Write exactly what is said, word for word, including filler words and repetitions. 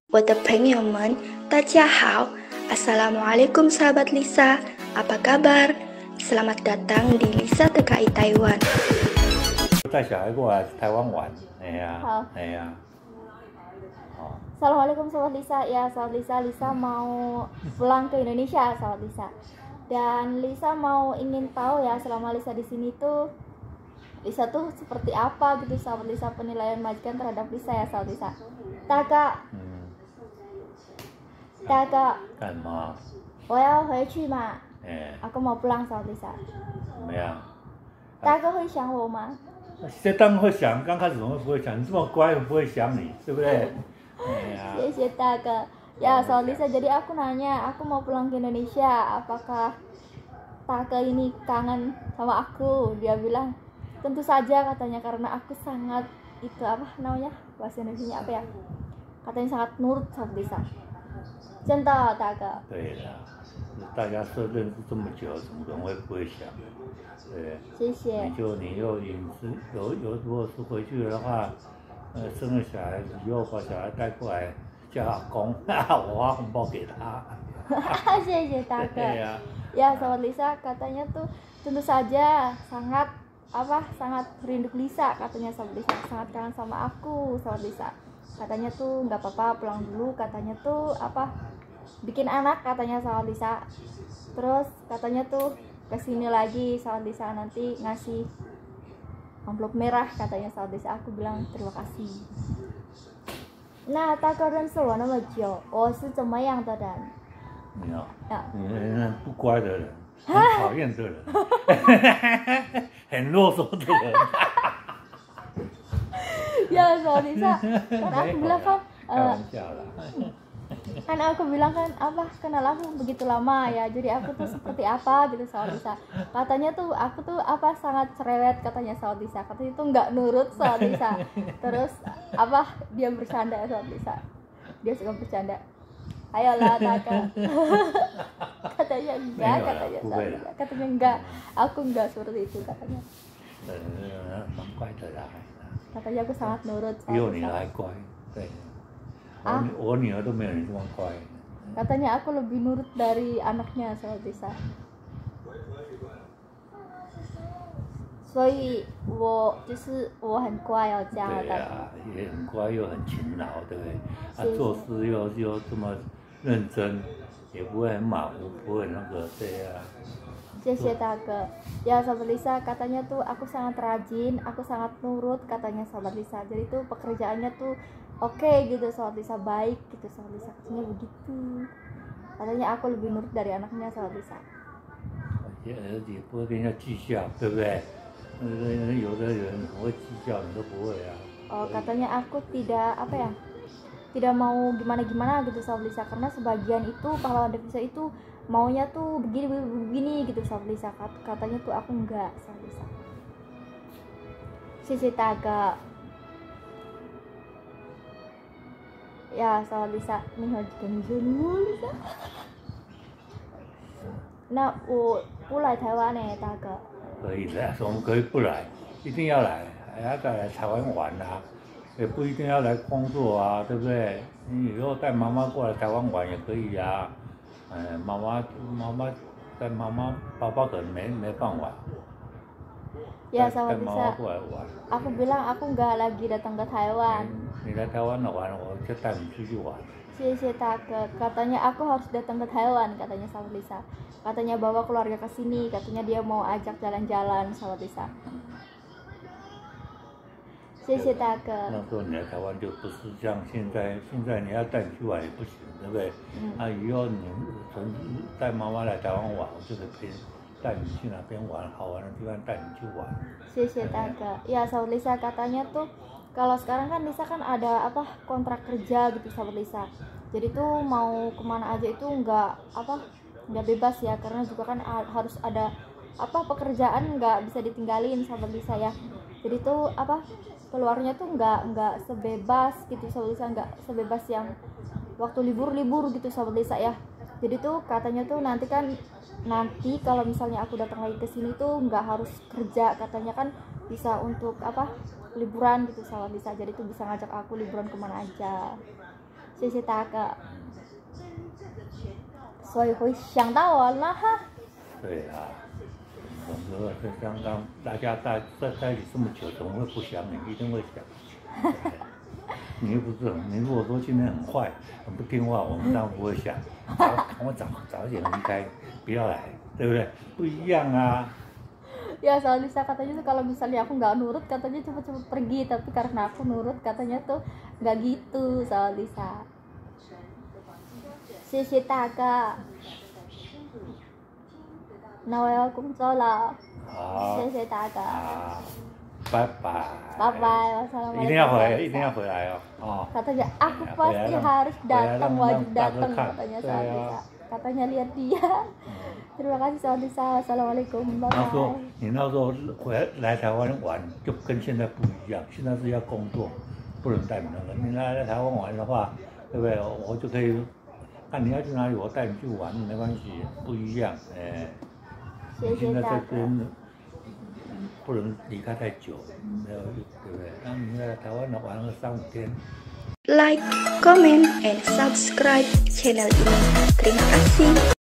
我的朋友们，大家好 Assalamualaikum sahabat Lisa, apa kabar? Selamat datang di Lisa T K I Taiwan。 带小孩过来台湾玩，哎呀， 好， 哎呀，好， Assalamualaikum sahabat Lisa. Ya, sahabat Lisa, Lisa mau pulang ke Indonesia, sahabat Lisa. Dan Lisa mau ingin tahu ya selama Lisa di sini tuh Lisa tuh seperti apa gitu, sahabat Lisa, penilaian majikan terhadap Lisa ya, sahabat Lisa. Kakak, 嗯， kakak, 干嘛？ 我要回去嘛， 哎， aku mau pulang, sahabat Lisa. 怎么样？ Kakak 会想我吗？ 这当然会想，刚开始怎么会不会想？你这么乖，不会想你，对不对？哎呀， 谢谢kakak. Ya, sahabat Lisa, jadi aku nanya, aku mau pulang ke Indonesia, apakah kakak ini kangen sama aku? Dia bilang, tentu saja katanya, karena aku sangat itu apa namanya, bahasa Indonesia apa ya? Katanya sangat nurut sahabat Lisa. 真的，大哥。 对啦，大家说认识这么久，怎么可能会不会想？对， 谢谢你。就你又饮食有有，如果是回去的话，呃，生了小孩子以后把小孩带过来叫阿公，我发红包给他。 谢谢大哥。 对呀、 Ya, sahabat Lisa, katanya tuh tentu saja sangat apa sangat rindu Lisa, katanya sahabat Lisa, sangat kangen sama aku, sahabat Lisa. Katanya tuh nggak apa-apa pulang dulu, katanya tuh apa bikin anak, katanya sahabat Lisa. Terus katanya tuh kesini lagi sahabat Lisa, nanti ngasih amplop merah, katanya sahabat Lisa. Aku bilang terima kasih. Nah, 大哥认识我那么久，我是怎么样的人？ 你哦， 啊你那不乖的人，很讨厌的人，很啰嗦的人。 Ya, sahabat Lisa, kan aku bilang kan 开 eh, 玩笑啦。 kan aku bilang kan apa kenal aku begitu lama ya, jadi aku tuh seperti apa gitu, sahabat Lisa. Katanya tuh aku tuh apa sangat cerewet, katanya sahabat Lisa. Katanya tuh nggak nurut, sahabat Lisa. Terus apa dia bercanda, sahabat Lisa. Dia suka bercanda. Ayolah kakak. Katanya enggak, katanya sahabat Lisa. Katanya enggak, aku enggak seperti itu, katanya. 呃，蛮乖的啦， Katanya aku sangat nurut, 比我 sahabat 女 Lisa. 儿还乖。对，我啊女我女儿都没有你这么乖。 Katanya aku lebih nurut dari anaknya, sahabat Lisa. 所以我就是我很乖哦，这样的对大呀、 哥。 也很乖又很勤劳，对不对？啊， 是做事又又这么认真，也不会很马虎，不会那个对呀、 谢谢大哥. Ya, sahabat Lisa, katanya tuh aku sangat rajin, aku sangat nurut, katanya sahabat Lisa. Jadi tuh pekerjaannya tuh oke gitu, sahabat Lisa, baik gitu, sahabat Lisa. Katanya begitu. Katanya aku lebih nurut dari anaknya, sahabat Lisa. 也也不会跟人家计较，对不对？呃，有的人很会计较，你都不会啊。 Oh, katanya aku tidak apa ya? Tidak mau gimana-gimana gitu, sahabat Lisa, karena sebagian itu pahlawan devisa itu maunya tuh begini begini gitu, sahabat Lisa. Kat- Katanya tuh aku enggak, sahabat Lisa. Sisi taga. Ya, sahabat Lisa, nih majikan dulu Lisa. Nah, 我不来台湾呢，大哥。 可以的，我们可以不来，一定要来，还要再来台湾玩啊，也不一定要来工作啊，对不对？你以后带妈妈过来台湾玩也可以啊。嗯，妈妈妈妈带妈妈爸爸可能没没办法， Ya, 带带 sahabat 妈妈 Lisa, 过来玩。 aku bilang aku nggak lagi datang ke Taiwan. 你来台湾玩，我就带你出去玩。 谢谢大哥. Katanya aku harus datang ke Taiwan, katanya sahabat Lisa. Katanya bawa keluarga ke sini, katanya dia mau ajak jalan-jalan, sahabat Lisa. 谢谢大哥. 那时候你来台湾就不是像现在，现在你要带你去玩也不行，对不对？ 嗯啊，以后你从带妈妈来台湾玩，我就可以陪带你去哪边玩，好玩的地方带你去玩。 谢谢大哥. Ya, sahabat Lisa, katanya tuh kalau sekarang kan Lisa kan ada apa kontrak kerja gitu, sahabat Lisa. Jadi tuh mau kemana aja itu nggak apa nggak bebas ya, karena juga kan a- harus ada apa pekerjaan nggak bisa ditinggalin, sahabat Lisa ya. Jadi tuh apa keluarnya tuh nggak nggak sebebas gitu, sahabat Lisa, nggak sebebas yang waktu libur-libur gitu, sahabat Lisa ya. Jadi tuh katanya tuh nanti kan nanti kalau misalnya aku datang lagi ke sini tuh nggak harus kerja, katanya kan bisa untuk apa liburan gitu, sahabat Lisa. Jadi tuh bisa ngajak aku liburan kemana aja. 谢谢大哥。所以会想到我了哈。 对啊，总之这刚刚大家在在在一起这么久，怎么会不想你？一定会想。你又不是很，你如果说今天很坏、很不听话，我们当然不会想，赶快早早一点离开，不要来，对不对？不一样啊。 Ya soal Lisa katanya tuh kalau misalnya aku nggak nurut katanya cepet-cepet pergi, tapi karena aku nurut katanya tuh nggak gitu soal Lisa. 谢谢大哥。那我要工作了。 好。 谢谢大哥。 好，拜拜。 拜拜，wassalamualaikum. 一定要回来，一定要回来哦。哦。 Katanya aku pasti harus datang, wajib datang katanya soal Lisa. Katanya lihat dia. Terima kasih soal Lisa. Wassalamualaikum. 他说你那时候回来来台湾玩，就跟现在不一样，现在是要工作，不能带你那个。你来来台湾玩的话，对不对？我就可以。看你要去哪里，我带你去玩，没关系，不一样，哎。 谢谢大哥。 不能离开太久，没有，对不对？那你在台湾玩了三五天。 Like, comment, and subscribe channel ini. Terima kasih.